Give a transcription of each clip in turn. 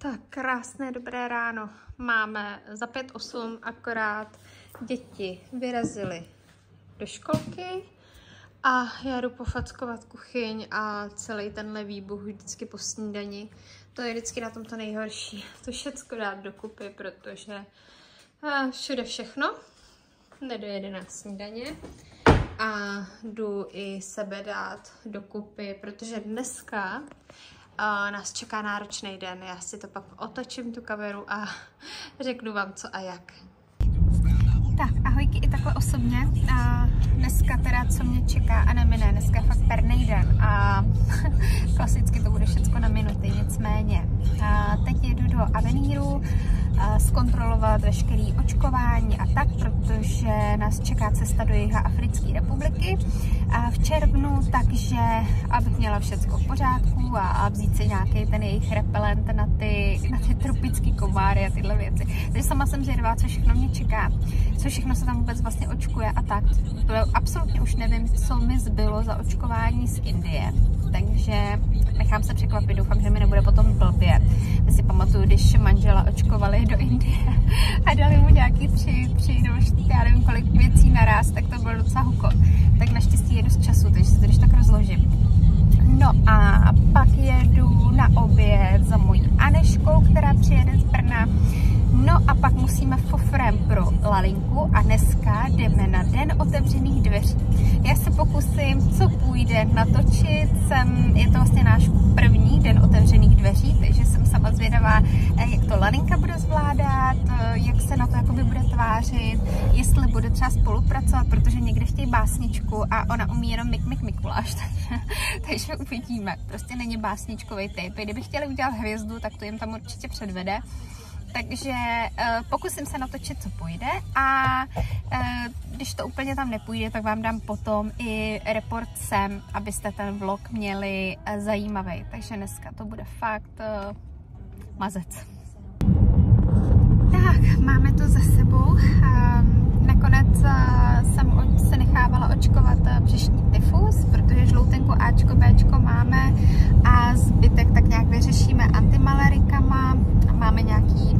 Tak krásné dobré ráno. Máme za 5:08, akorát děti vyrazily do školky a já jdu pofackovat kuchyň a celý tenhle výbuch vždycky po snídani. To je vždycky na tom to nejhorší. To všecko dát dokupy, protože všude všechno nedojede na snídaně. A jdu i sebe dát dokupy, protože dneska nás čeká náročný den. Já si to pak otočím tu kameru a řeknu vám co a jak. Tak, ahojky i takhle osobně. Dneska teda co mě čeká a nemine, dneska je fakt pernej den a klasicky to bude všecko na minuty, nicméně. Teď jedu do Aveníru zkontrolovat veškerý očkování a tak, protože nás čeká cesta do Jihoafrické republiky v červnu, takže abych měla všecko v pořádku a vzít si nějaký ten jejich repelent na ty tropické komáry a tyhle věci. Takže sama jsem zvědavá, co všechno mě čeká, co všechno se tam vůbec vlastně očkuje a tak. Absolutně už nevím, co mi zbylo za očkování z Indie, takže nechám se překvapit, doufám, že mi nebude potom blbě. Já si pamatuju, když manžela očkovali do Indie a dali mu nějaký tři nebo já nevím kolik věcí naraz, tak to bylo docela huko. Tak naštěstí jedu z času, takže se to když tak rozložím. No a pak jedu na oběd za mojí Aneškou, která přijede z Brna. No a pak musíme fofrem pro Lalinku a dneska jdeme na den otevřených dveří. Já se pokusím, co půjde natočit. Je to vlastně náš první den otevřených dveří, takže jsem sama zvědavá, jak to Lalinka bude zvládat, jak se na to jakoby bude tvářit, jestli bude třeba spolupracovat, protože někde chtějí básničku a ona umí jenom Mikuláš, takže uvidíme. Prostě není básničkový typ. Kdyby chtěli udělat hvězdu, tak to jim tam určitě předvede. Takže pokusím se natočit, co půjde a když to úplně tam nepůjde, tak vám dám potom i report sem, abyste ten vlog měli zajímavý. Takže dneska to bude fakt mazec. Tak, máme to za sebou. Nakonec jsem se nechávala očkovat břišní tyfus, protože žloutenku Ačko, Bčko máme a zbytek tak nějak vyřešíme antimalarikama. Máme nějaký,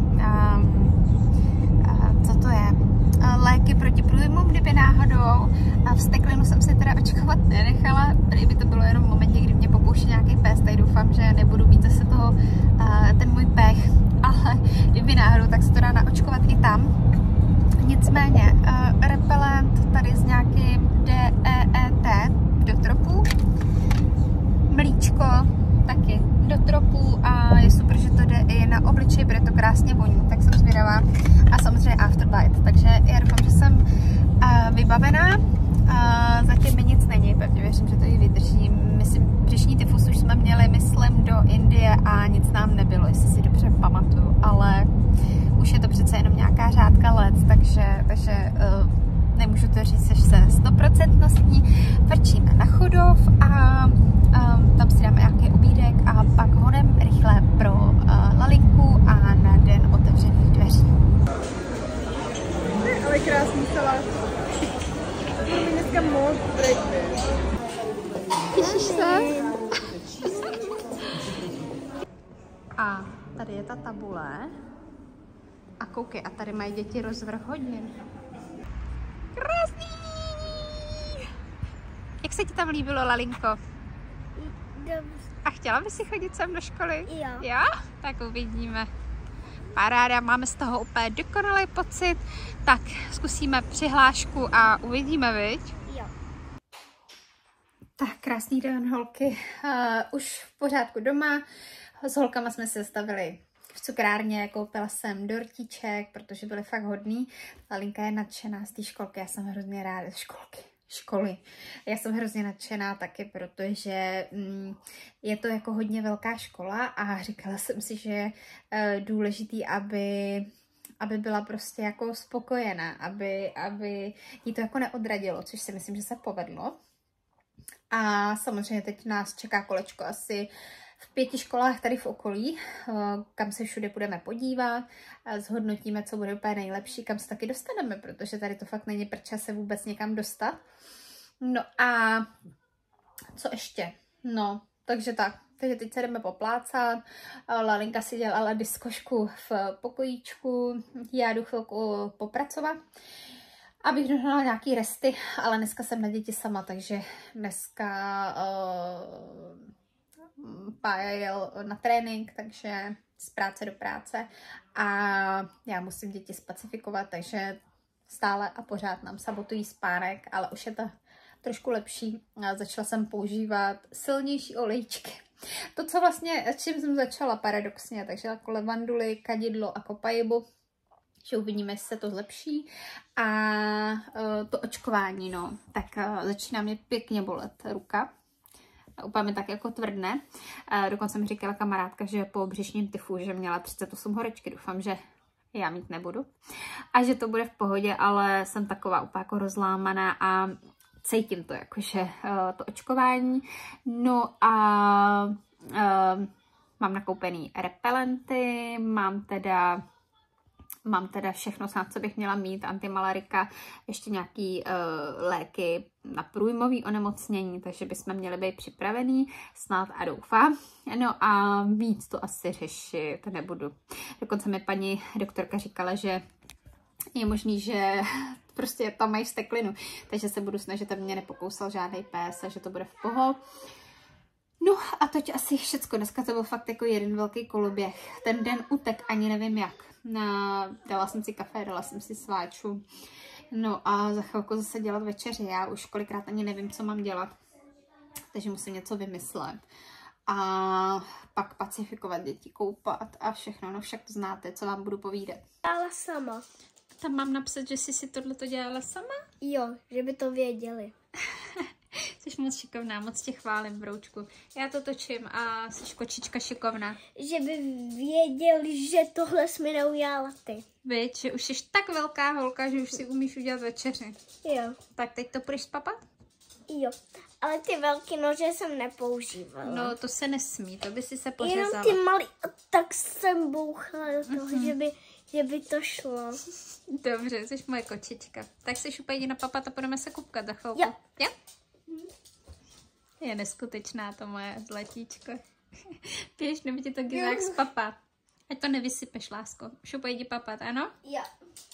co to je, léky proti průjmům, kdyby náhodou. A vsteklinu jsem si teda očkovat nenechala, protože by to bylo jenom v momentě, kdy mě popouští nějaký pes, tak doufám, že nebudu mít zase toho, ten můj pech, ale kdyby náhodou, tak se to dá naočkovat i tam. Nicméně, repelent tady s nějakým DEET do tropů, mlíčko taky do tropů a je super, že to jde i na obličej, protože to krásně voní, tak jsem zvědavá. A samozřejmě Afterbite, takže já doufám, že jsem vybavená. Zatím mi nic není, pevně věřím, že to i vydržím. Myslím, břišní tyfus už jsme měli, myslím, do Indie a nic nám nebylo, jestli si dobře pamatuju, ale už je to přece jenom nějaká řádka let, takže nemůžu to říct se 100%. Vrčíme na Chodov a tam si dáme nějaký obídek a pak hodem rychle pro Lalinku a na den otevřených dveří. Ale krásný salát. To mi dneska moc brejte. Těšíš se? A tady je ta tabule. A koukej, a tady mají děti rozvrh hodin. Krásný! Jak se ti tam líbilo, Lalinko? Dobře. A chtěla bys si chodit sem do školy? Jo. Jo? Tak uvidíme. Paráda, máme z toho úplně dokonalý pocit. Tak zkusíme přihlášku a uvidíme, viď? Jo. Tak krásný den, holky. Už v pořádku doma. S holkama jsme se stavili v cukrárně, koupila jsem dortíček, protože byly fakt hodný. Lalinka je nadšená z té školky, já jsem hrozně ráda, školy. Já jsem hrozně nadšená taky, protože je to jako hodně velká škola a říkala jsem si, že je důležitý, aby byla prostě jako spokojená, aby jí to jako neodradilo, což si myslím, že se povedlo. A samozřejmě teď nás čeká kolečko asi v 5 školách tady v okolí, kam se všude budeme podívat, zhodnotíme, co bude úplně nejlepší, kam se taky dostaneme, protože tady to fakt není prča se vůbec někam dostat. No a co ještě? No, takže tak. Takže teď se jdeme poplácat. Lalinka si dělala diskošku v pokojíčku. Já jdu chvilku popracovat, abych dohnala nějaký resty, ale dneska jsem na děti sama, takže dneska Pája jel na trénink, takže z práce do práce a já musím děti spacifikovat, takže stále a pořád nám sabotují spánek, ale už je to trošku lepší. Začala jsem používat silnější olejčky. To, co vlastně, s čím jsem začala paradoxně, takže jako levanduly, kadidlo a kopajbu, že uvidíme, jestli se to zlepší. A to očkování, no, tak začíná mě pěkně bolet ruka. Úplně mi tak jako tvrdne. Dokonce mi říkala kamarádka, že po břišním tyfu, že měla 38 horečky. Doufám, že já mít nebudu. A že to bude v pohodě, ale jsem taková úplně jako rozlámaná a cítím to, jakože to očkování. No a mám nakoupený repelenty, mám teda všechno, na co bych měla mít, antimalarika, ještě nějaký léky na průjmový onemocnění, takže bychom měli být připravený, snad a doufám. No a víc to asi řešit nebudu. Dokonce mi paní doktorka říkala, že je možný, že prostě tam mají steklinu, takže se budu snažit, aby mě nepokousal žádný pes a že to bude v pohodě. No a toť asi všecko. Dneska to byl fakt jako jeden velký koloběh. Ten den utek, ani nevím jak. Dala jsem si kafe, dala jsem si sváču. No a za chvilku zase dělat večeři. Já už kolikrát ani nevím, co mám dělat. Takže musím něco vymyslet. A pak pacifikovat děti, koupat a všechno. No však to znáte, co vám budu povídat. Dělala sama. Tam mám napsat, že jsi si tohleto dělala sama? Jo, že by to věděli. Jsi moc šikovná, moc tě chválím, broučku. Já to točím a jsi kočička šikovná. Že by věděli, že tohle jsi mi neudělala ty. Víš, že už jsi tak velká holka, že už si umíš udělat večeři. Jo. Tak teď to půjdeš spapat? Jo, ale ty velký nože jsem nepoužívala. No, to se nesmí, to by si se pořezala. Jenom ty malý, tak jsem bouchala do toho, že by to šlo. Dobře, jsi moje kočička. Tak se šupa jdi na papat a půjdeme se kupkat za chvilku. Jo. Jo? Je neskutečná to moje zlatíčko. Pěš, nebo ti to gizák z papa. Ať to nevysypeš, lásko. Šupa jdi papat, ano? Jo.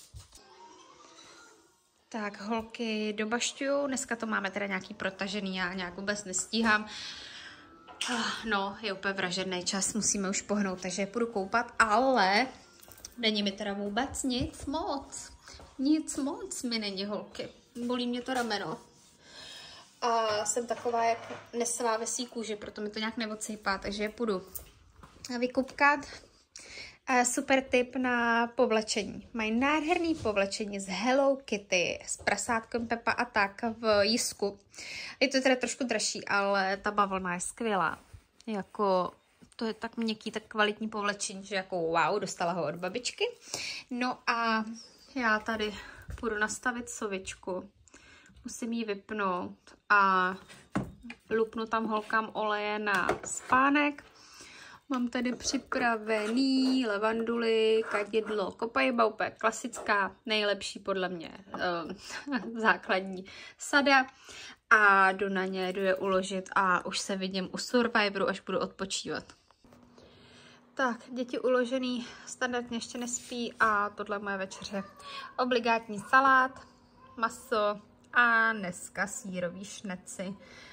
Tak, holky dobašťuju. Dneska to máme teda nějaký protažený, já nějak vůbec nestíhám. No, je úplně vražedný čas, musíme už pohnout, takže půjdu koupat, ale není mi teda vůbec nic moc. Nic moc mi není, holky. Bolí mě to rameno. A jsem taková jak nesvávesí kůže, proto mi to nějak neodsejpá, takže je půjdu vykupkat. Super tip na povlečení. Mají nádherný povlečení z Hello Kitty, s prasátkem Pepa a tak v Jisku. Je to teda trošku dražší, ale ta bavlna je skvělá. Jako, to je tak měkký, tak kvalitní povlečení, že jako wow, dostala ho od babičky. No a já tady půjdu nastavit sovičku. Musím ji vypnout a lupnu tam holkám oleje na spánek. Mám tady připravený levanduly, kadidlo, kopajba, úplně klasická, nejlepší podle mě základní sada. A jdu na ně, jdu je uložit a už se vidím u Survivoru, až budu odpočívat. Tak, děti uložený, standardně ještě nespí a tohle moje večeře. Obligátní salát, maso a dneska sýrový šneci.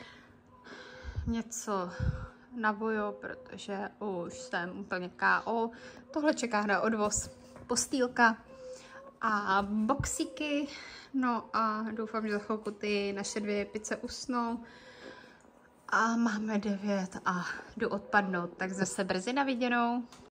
Něco na bojo, protože už jsem úplně KO. Tohle čeká na odvoz. Postýlka a boxíky. No a doufám, že za chvilku ty naše 2 pice usnou. A máme 9 a jdu odpadnout, tak zase brzy na viděnou.